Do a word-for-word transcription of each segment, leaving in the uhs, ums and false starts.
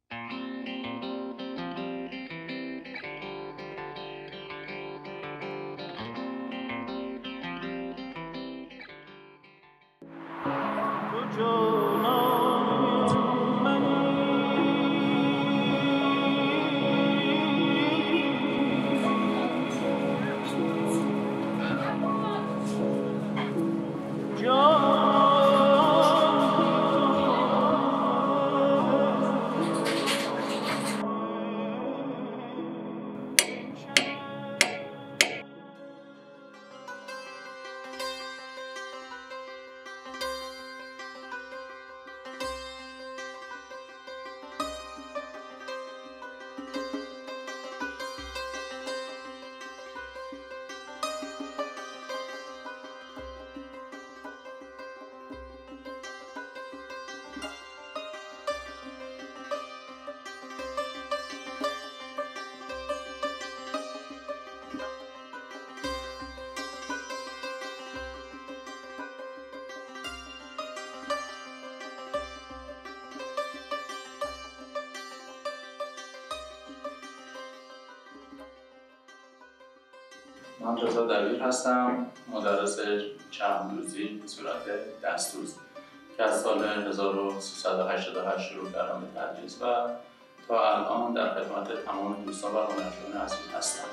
من رضا دبیر هستم، مدرس چرم‌دوزی به صورت دستدوز که از سال هزار و سیصد و هشتاد و هشت شروع کردم به تدریس و تا الان در خدمت تمام دوستان و هنرجویان عزیز هستم.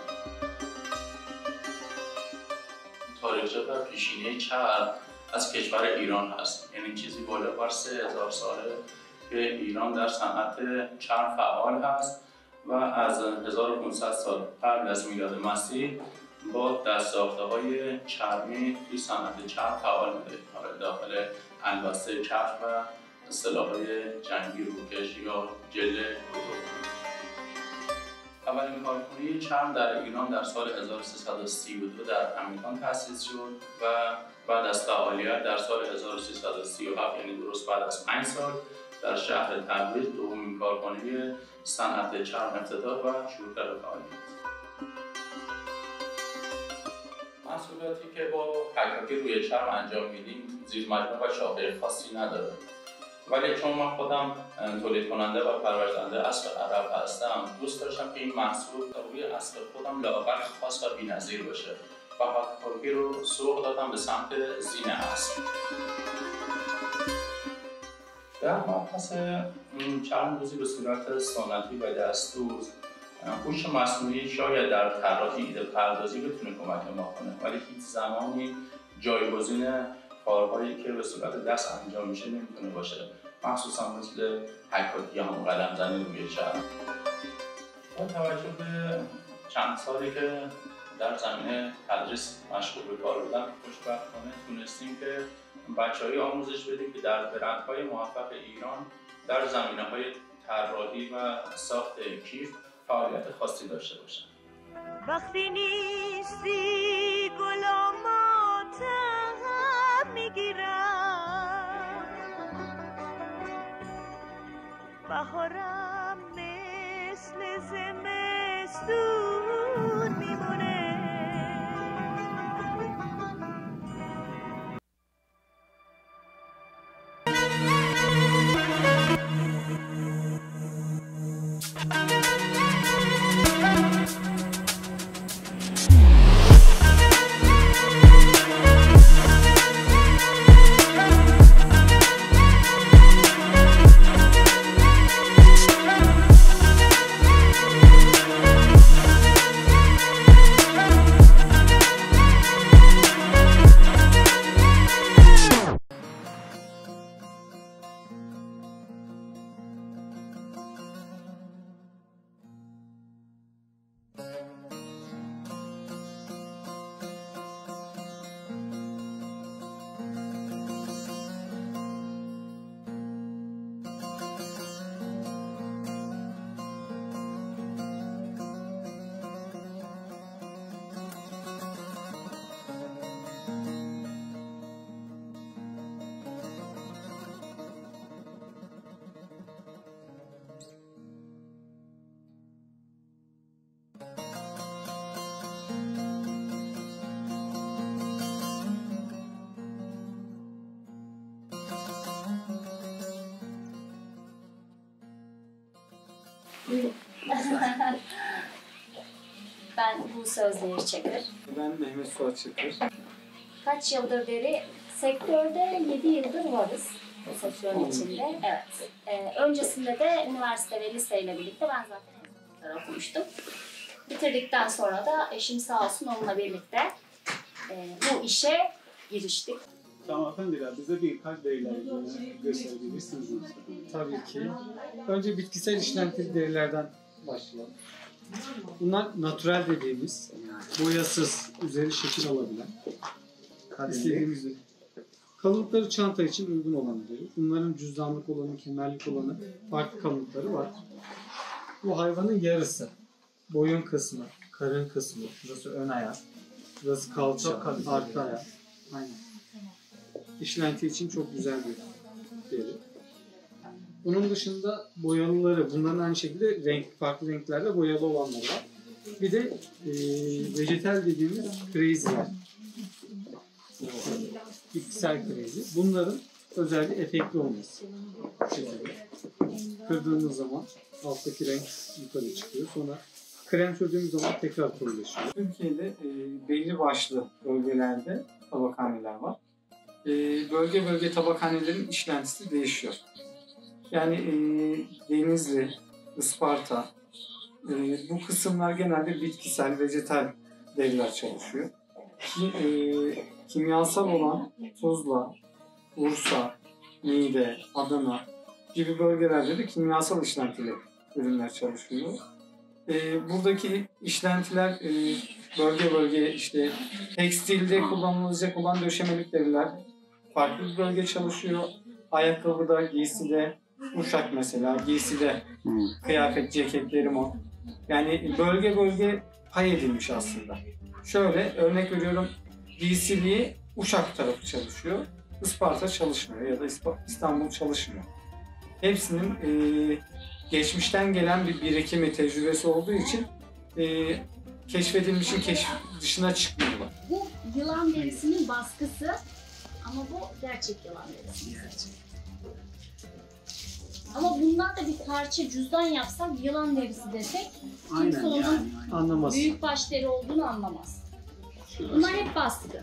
تاریخچه و پیشینه چرم از کشور ایران هست، یعنی چیزی بالا بر سه هزار ساله که ایران در صنعت چرم فعال هست و از هزار و پانصد سال قبل از میلاد مسیح با دست‌ساخته‌های چرمی توی صنعت چرم فعال بوده، داخل انبسته کفش و سلاح‌های جنگی روکش یا جلد بزرگ. اولین کارخانه چرم در ایران در سال هزار و سیصد و سی و دو در همیدان تأسیس شد و بعد از فعالیت در سال هزار و سیصد و سی و هفت، یعنی درست بعد از پنج سال، در شهر تبریز دومین کارخانه صنعت چرم افتتاح و شروع کرد به فعالیت. محصولاتی که با حکاکی روی چرم انجام میدیم زیر مجموعه و شاخه خاصی نداره، ولی چون من خودم تولید کننده و پرورش‌دهنده اسب عرب هستم، دوست داشتم که این محصول روی اسب خودم لااقل خاص و بی‌نظیر باشه و حکاکی رو سوق دادم به سمت زین اسب. در مبحث چرم‌دوزی به صورت سنتی و دستدوز، هوش مصنوعی شاید در طراحی ایده پردازی بتونه کمک ما کنه، ولی هیچ زمانی جایگزین کارهایی که به صورت دست انجام میشه نمیتونه باشه، مخصوصا مثل حکاکی یا قلم زنی روی چرم. با توجه به چند سالی که در زمینه تدریس مشغول به کار بودم، خوشبختانه تونستیم که بچه‌های آموزش بدیم که در برندهای موفق ایران در زمینه‌های طراحی و ساخت کیف فعالیت خاصی داشته باشن. وقتی نیستی گلاماتم میگیرم، بهارم مثل زمستون میمونه. Ben Buse Özdemir Çakır. Ben Mehmet Suat Çakır. Kaç yıldır beri sektörde yedi yıldır varız. Bu sektörün içinde. Evet. Ee, öncesinde de üniversite ve liseyle birlikte ben zaten okumuştum. Bitirdikten sonra da eşim sağ olsun onunla birlikte e, bu işe giriştik. Tamam efendiler, bize birkaç deriler gösterebilirsiniz. Tabii ki. Önce bitkisel işlentili derilerden başlayalım. Bunlar natürel dediğimiz, boyasız, üzeri şekil alabilen, istediğimiz kalınlıkları çanta için uygun olan deri. Bunların cüzdanlık olanı, kemerlik olanı, farklı kalınlıkları var. Bu hayvanın yarısı. Boyun kısmı, karın kısmı, burası ön ayak, burası kalça, arka ayak. Aynen. İşlenti için çok güzel bir deri. Bunun dışında boyalıları, bunların aynı şekilde renk, farklı renklerde boyalı olanları var. Bir de e, vejetal dediğimiz crazy'ler. Bitkisel crazy. Bunların özelliği efektli olması. Şekilde. Kırdığımız zaman alttaki renk yukarı çıkıyor. Sonra krem sürdüğümüz zaman tekrar koyulaşıyor. Türkiye'de e, belli başlı bölgelerde tabakhaneler var. E, bölge bölge tabakhanelerin işlentisi değişiyor. Yani e, Denizli, Isparta, e, bu kısımlar genelde bitkisel, vejetal deriler çalışıyor. Ki, e, kimyasal olan Tuzla, Bursa, Niğde, Adana gibi bölgelerde de kimyasal işlentili ürünler çalışıyor. E, buradaki işlentiler e, bölge bölge işte tekstilde kullanılacak olan döşemelik deriler farklı bir bölge çalışıyor. Ayakkabıda, giyside, uşak mesela, giyside kıyafet, ceket, derimon. Yani bölge bölge pay edilmiş aslında. Şöyle örnek veriyorum, giysiliği Uşak tarafı çalışıyor, Isparta çalışmıyor ya da İstanbul çalışmıyor. Hepsinin e, geçmişten gelen bir birikimi, tecrübesi olduğu için e, keşfedilmişin keşf dışına çıkmıyorlar. Bu yılan derisinin baskısı ama bu gerçek yılan derisi. Ama bundan da bir parça cüzdan yapsak, yılan derisi desek kimse onun yani, anlamaz. büyükbaş deri olduğunu anlamaz. Bunlar hep baskı.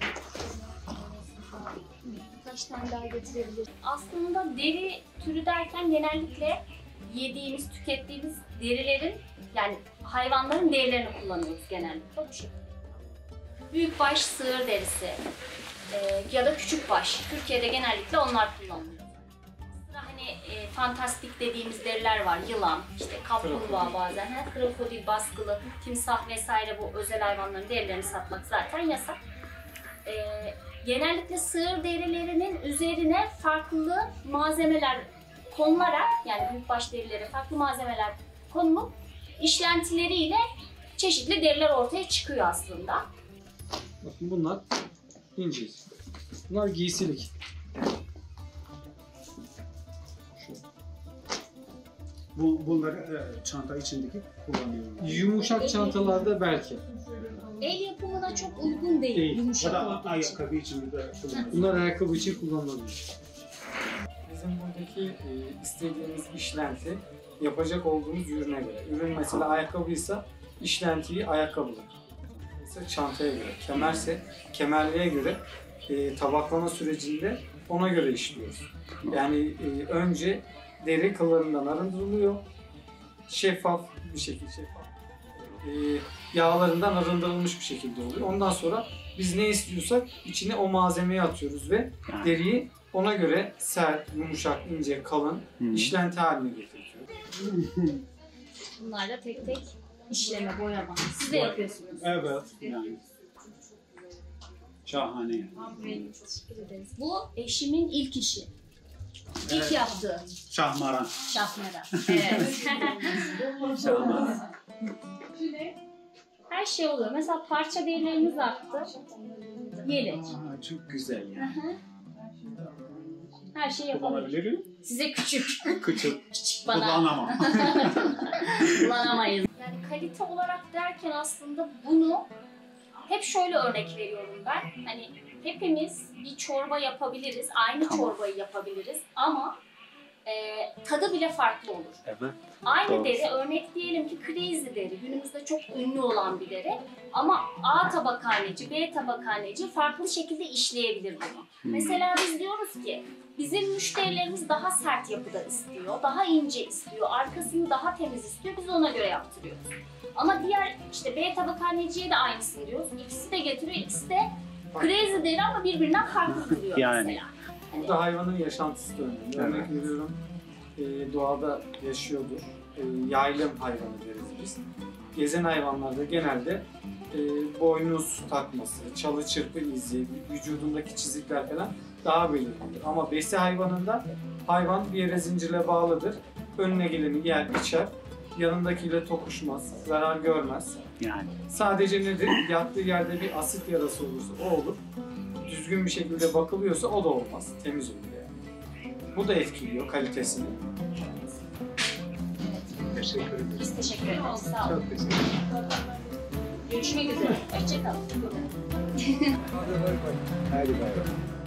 Kaç tane daha getirebiliriz? Aslında deri türü derken genellikle yediğimiz, tükettiğimiz derilerin, yani hayvanların derilerini kullanıyoruz genellikle bu şekilde. Büyükbaş sığır derisi e, ya da küçükbaş. Türkiye'de genellikle onlar kullanılıyor. Hani e, fantastik dediğimiz deriler var. Yılan, işte kaplumbağa bazen. Ha, krokodil, baskılı, timsah vesaire bu özel hayvanların derilerini satmak zaten yasak. E, genellikle sığır derilerinin üzerine farklı malzemeler konularak, yani büyükbaş derileri farklı malzemeler konulup işlentileriyle çeşitli deriler ortaya çıkıyor aslında. Bakın bunlar ince. Bunlar giysilik. Bu, bunları e, çanta içindeki kullanıyorum. Yumuşak çantalarda belki. El yapımına çok uygun değil, Değil. yumuşak Ya da olduğu için. ayakkabı için de kullanıyorum. Bunlar ayakkabı için kullanılabilir. Bizim buradaki e, istediğimiz işlenti yapacak olduğumuz ürüne göre. Ürün mesela ayakkabıysa işlentiyi ayakkabılık. Mesela çantaya göre. Kemerse kemerliğe göre e, tabaklama sürecinde ona göre işliyoruz. Yani e, önce deri kıllarından arındırılıyor. Şeffaf bir şekilde şeffaf. E, yağlarından arındırılmış bir şekilde oluyor. Ondan sonra biz ne istiyorsak içine o malzemeyi atıyoruz ve deriyi ona göre sert, yumuşak, ince, kalın hmm. işlenti haline getiriyor. Bunlar da tek tek işleme, boyama. Siz de yapıyorsunuz. Evet. Yani. Şahane. Teşekkür ederiz. Bu eşimin ilk işi. İlk Evet. yaptığı. Şahmaran. Şahmera. Evet. Şahmaran. Her şey oluyor. Mesela parça derilerimiz arttı. Yelek. Aa, çok güzel yani. Her şey yapabilir. Kullanabilirim. Size küçük. Küçük. Küçük bana. Kullanamam. Kullanamayız. Yani kalite olarak derken aslında bunu hep şöyle örnek veriyorum ben. Hani hepimiz bir çorba yapabiliriz. Aynı tamam. çorbayı yapabiliriz ama e, tadı bile farklı olur. Evet. Aynı Doğru. deri, örnek diyelim ki crazy deri, günümüzde çok ünlü olan bir deri. Ama A tabakhaneci, B tabakhaneci farklı şekilde işleyebilir bunu. Hmm. Mesela biz diyoruz ki, bizim müşterilerimiz daha sert yapıda istiyor, daha ince istiyor, arkasını daha temiz istiyor, biz ona göre yaptırıyoruz. Ama diğer işte B tabakhaneciye de aynısını diyoruz. İkisi de getiriyor, ikisi de crazy deri ama birbirinden farklı duruyor Yani. mesela. Hani, Burada hayvanın yaşantısı da önemli. Örnek Evet. veriyorum, e, doğada yaşıyordur. E, yaylım hayvanı deriz biz. Gezen hayvanlarda genelde e, boynuz takması, çalı çırpı izi, vücudundaki çizikler falan daha belirgindir. Ama besi hayvanında hayvan bir yere zincirle bağlıdır. Önüne geleni yer, içer. Yanındakiyle tokuşmaz, zarar görmez. Yani. Sadece nedir? Yattığı yerde bir asit yarası olursa o olur. Düzgün bir şekilde bakılıyorsa o da olmaz. Temiz olur yani. Bu da etkiliyor kalitesini. Teşekkür ederim. biz teşekkür ederiz. Sağ olun. Çok teşekkür ederim. Görüşmek üzere. Hoşçakalın. Hadi bay bay. Hadi bay bay.